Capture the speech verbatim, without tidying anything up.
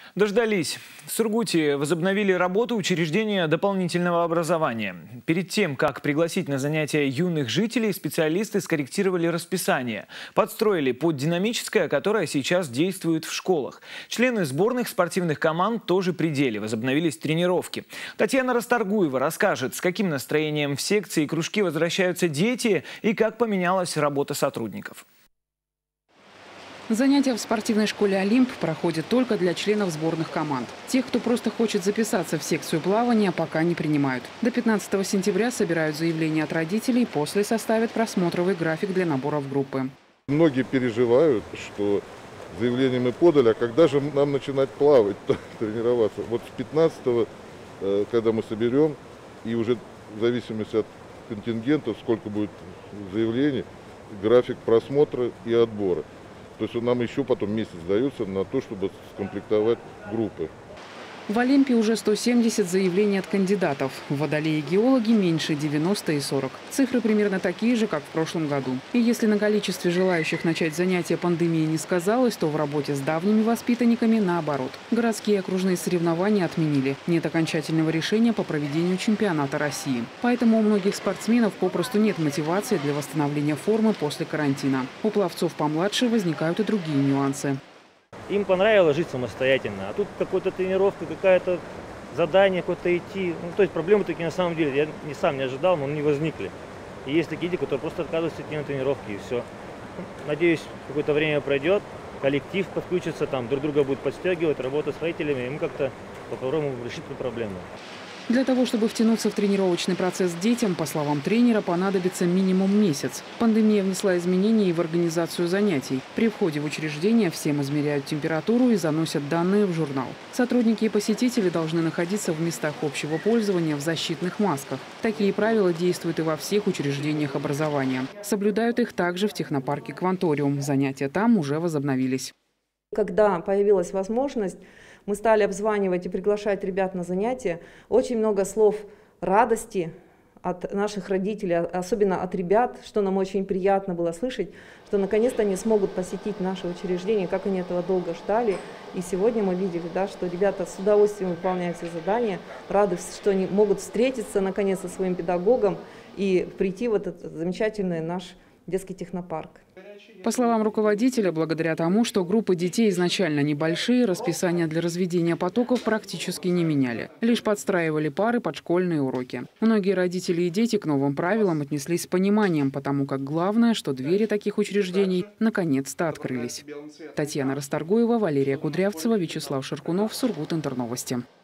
Дождались. В Сургуте возобновили работу учреждения дополнительного образования. Перед тем, как пригласить на занятия юных жителей, специалисты скорректировали расписание. Подстроили под динамическое, которое сейчас действует в школах. Члены сборных спортивных команд тоже при деле. Возобновились тренировки. Татьяна Расторгуева расскажет, с каким настроением в секции и кружки возвращаются дети и как поменялась работа сотрудников. Занятия в спортивной школе «Олимп» проходят только для членов сборных команд. Тех, кто просто хочет записаться в секцию плавания, пока не принимают. До пятнадцатого сентября собирают заявления от родителей, после составят просмотровый график для набора в группы. Многие переживают, что заявление мы подали, а когда же нам начинать плавать, тренироваться? Вот с пятнадцатого, когда мы соберем, и уже в зависимости от контингентов, сколько будет заявлений, график просмотра и отбора. То есть нам еще потом месяц дается на то, чтобы скомплектовать группы. В «Олимпе» уже сто семьдесят заявлений от кандидатов. В «Водолее» и геологи меньше девяноста и сорок. Цифры примерно такие же, как в прошлом году. И если на количестве желающих начать занятия пандемии не сказалось, то в работе с давними воспитанниками наоборот. Городские и окружные соревнования отменили. Нет окончательного решения по проведению чемпионата России. Поэтому у многих спортсменов попросту нет мотивации для восстановления формы после карантина. У пловцов помладше возникают и другие нюансы. Им понравилось жить самостоятельно, а тут какая-то тренировка, какое-то задание какое-то идти. Ну, то есть проблемы такие на самом деле, я не сам не ожидал, но они возникли. И есть такие дети, которые просто отказываются идти на тренировки, и все. Надеюсь, какое-то время пройдет, коллектив подключится, там друг друга будет подстегивать, работа с родителями, и мы как-то попробуем решить эту проблему. Для того, чтобы втянуться в тренировочный процесс детям, по словам тренера, понадобится минимум месяц. Пандемия внесла изменения и в организацию занятий. При входе в учреждение всем измеряют температуру и заносят данные в журнал. Сотрудники и посетители должны находиться в местах общего пользования в защитных масках. Такие правила действуют и во всех учреждениях образования. Соблюдают их также в технопарке «Кванториум». Занятия там уже возобновились. Когда появилась возможность, мы стали обзванивать и приглашать ребят на занятия. Очень много слов радости от наших родителей, особенно от ребят, что нам очень приятно было слышать, что наконец-то они смогут посетить наше учреждение, как они этого долго ждали. И сегодня мы видели, да, что ребята с удовольствием выполняют все задания, рады, что они могут встретиться наконец со своим педагогом и прийти в этот замечательный наш детский технопарк. По словам руководителя, благодаря тому, что группы детей изначально небольшие, расписание для разведения потоков практически не меняли. Лишь подстраивали пары под школьные уроки. Многие родители и дети к новым правилам отнеслись с пониманием, потому как главное, что двери таких учреждений наконец-то открылись. Татьяна Расторгуева, Валерия Кудрявцева, Вячеслав Шаркунов, Сургут Интерновости.